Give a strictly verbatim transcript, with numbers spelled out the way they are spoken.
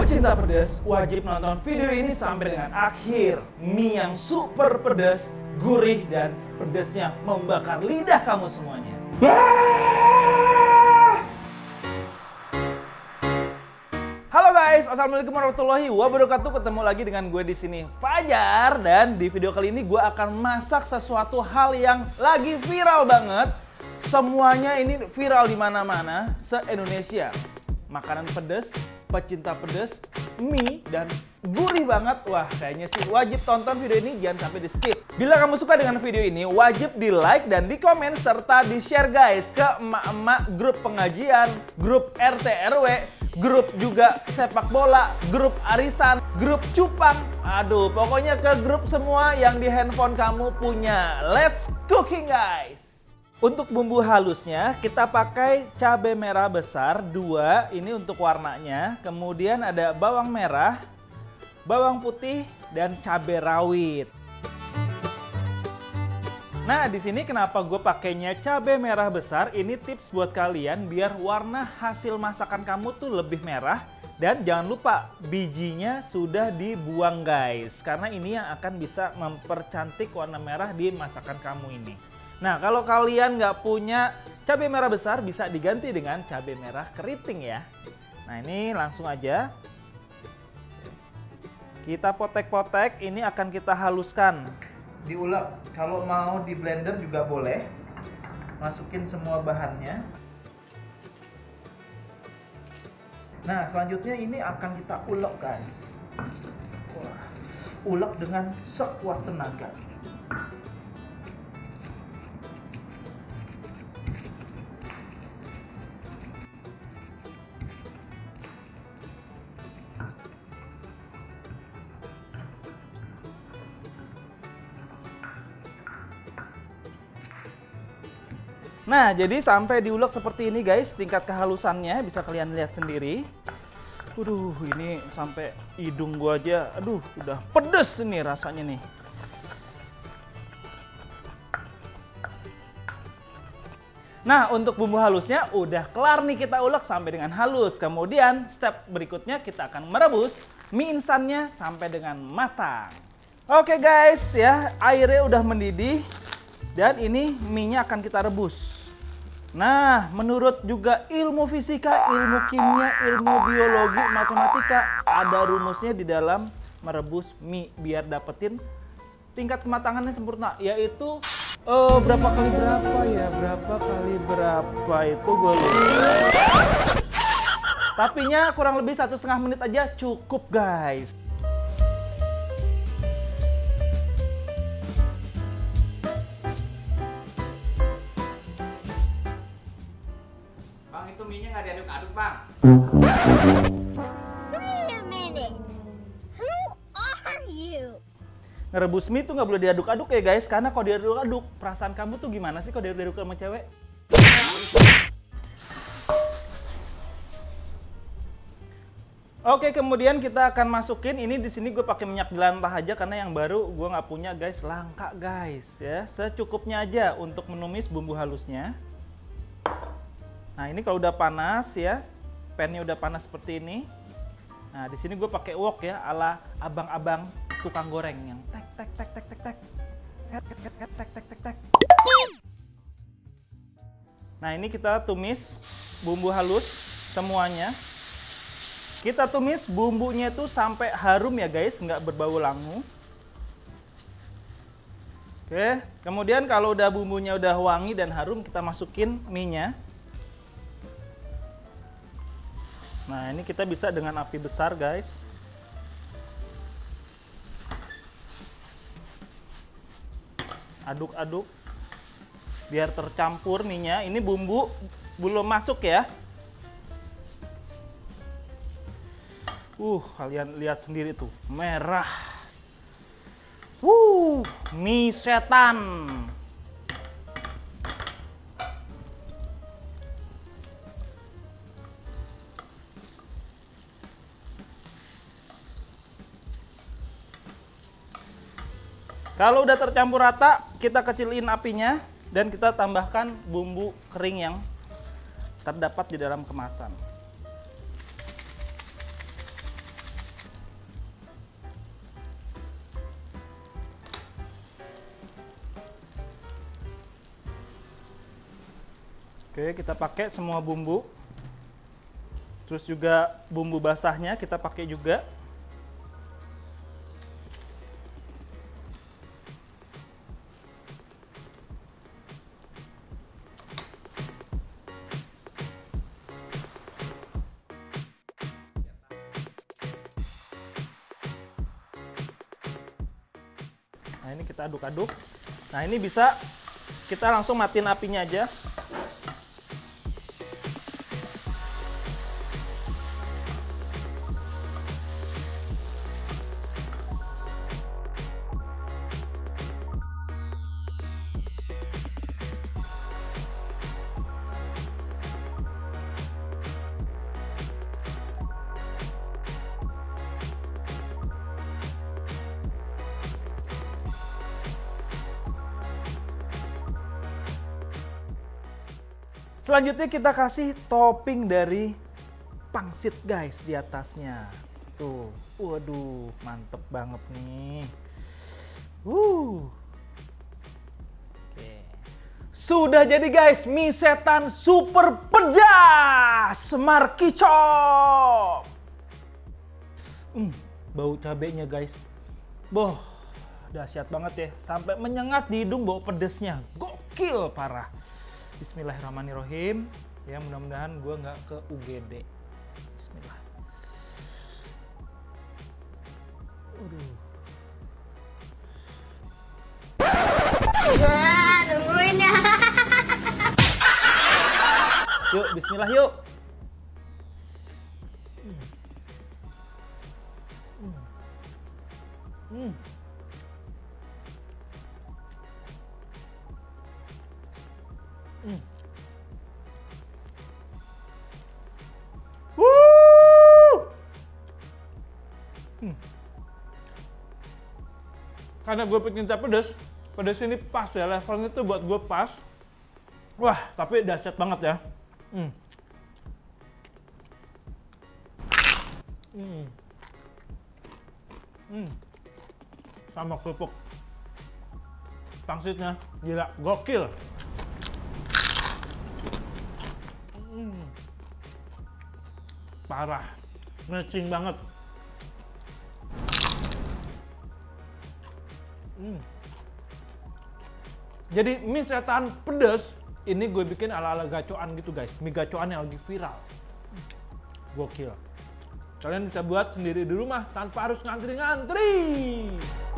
pecinta pedas wajib nonton video ini sampai dengan akhir. Mie yang super pedas, gurih, dan pedasnya membakar lidah kamu semuanya. Halo guys, assalamualaikum warahmatullahi wabarakatuh. Ketemu lagi dengan gue di sini, Fajar, dan di video kali ini gue akan masak sesuatu hal yang lagi viral banget. Semuanya ini viral di mana-mana se-Indonesia. Makanan pedas, pecinta pedas, mie, dan gurih banget. Wah, kayaknya sih wajib tonton video ini, jangan sampai di skip. Bila kamu suka dengan video ini, wajib di like dan di komen serta di share guys ke emak-emak, grup pengajian, grup R T R W, grup juga sepak bola, grup arisan, grup cupang. Aduh, pokoknya ke grup semua yang di handphone kamu punya. Let's cooking guys! Untuk bumbu halusnya kita pakai cabai merah besar dua, ini untuk warnanya. Kemudian ada bawang merah, bawang putih, dan cabai rawit. Nah, di sini kenapa gue pakainya cabai merah besar? Ini tips buat kalian biar warna hasil masakan kamu tuh lebih merah. Dan jangan lupa bijinya sudah dibuang guys, karena ini yang akan bisa mempercantik warna merah di masakan kamu ini. Nah, kalau kalian nggak punya cabai merah besar, bisa diganti dengan cabai merah keriting ya. Nah, ini langsung aja kita potek-potek, ini akan kita haluskan. Diulek, kalau mau di blender juga boleh. Masukin semua bahannya. Nah, selanjutnya ini akan kita ulek guys. Wah, ulek dengan sekuat tenaga. Nah, jadi sampai diulek seperti ini guys, tingkat kehalusannya bisa kalian lihat sendiri. Waduh, ini sampai hidung gua aja, aduh, udah pedes nih rasanya nih. Nah, untuk bumbu halusnya udah kelar nih kita ulek sampai dengan halus. Kemudian step berikutnya kita akan merebus mie insannya sampai dengan matang. Oke guys, ya, airnya udah mendidih dan ini mie-nya akan kita rebus. Nah, menurut juga ilmu fisika, ilmu kimia, ilmu biologi, matematika, ada rumusnya di dalam merebus mie biar dapetin tingkat kematangannya sempurna, yaitu uh, berapa kali berapa ya, berapa kali berapa itu gue lupa. Tapinya kurang lebih satu setengah menit aja cukup guys. Itu mie-nya nggak diaduk-aduk, Bang. Wait a minute. Who are you? Ngerebus mie tuh nggak boleh diaduk-aduk ya guys, karena kalau diaduk-aduk, perasaan kamu tuh gimana sih kalau diaduk-aduk sama cewek? Oke, kemudian kita akan masukin ini di sini gue pakai minyak jelantah aja karena yang baru gue nggak punya guys, langka guys ya. Secukupnya aja untuk menumis bumbu halusnya. Nah, ini kalau udah panas ya, pannya udah panas seperti ini. Nah, di sini gue pakai wok ya, ala abang-abang tukang goreng yang tek tek tek tek tek tek tek tek tek tek tek tek tek. Nah, ini kita tumis bumbu halus semuanya. Kita tumis bumbunya itu sampai harum ya guys, nggak berbau langu. Oke, kemudian kalau udah bumbunya udah wangi dan harum, kita masukin mie-nya. Nah, ini kita bisa dengan api besar guys. Aduk-aduk biar tercampur mie-nya. Ini bumbu belum masuk ya. Uh, kalian lihat sendiri tuh, merah. Uh, mie setan. Kalau udah tercampur rata, kita kecilin apinya dan kita tambahkan bumbu kering yang terdapat di dalam kemasan. Oke, kita pakai semua bumbu. Terus juga bumbu basahnya kita pakai juga. Nah, ini kita aduk-aduk. Nah, ini bisa kita langsung matiin apinya aja. Selanjutnya kita kasih topping dari pangsit guys di atasnya. Tuh, waduh, mantep banget nih. Uh. Oke. Sudah jadi guys, mie setan super pedas, Marky Chop. Hmm, bau cabenya guys. Boh, dahsyat banget ya. Sampai menyengat di hidung bau pedesnya. Gokil parah. Bismillahirrahmanirrahim. Ya, mudah-mudahan gue nggak ke U G D. Bismillah. Aduh. Wah, nungguin ya. Yuk, bismillah yuk. Hmm. Hmm. Hmm. Hmm. Woo! Hmm. Karena gue pengen pedas, pedas ini pas ya, levelnya tuh buat gue pas. Wah, tapi dahsyat banget ya. Hmm. Hmm. Hmm. Sama kerupuk pangsitnya, gila, gokil. Hmm. Parah, matching banget. Hmm. Jadi mie setan pedas ini gue bikin ala-ala gacoan gitu guys, mie gacoan yang lagi viral. Gokil. Kalian bisa buat sendiri di rumah tanpa harus ngantri-ngantri.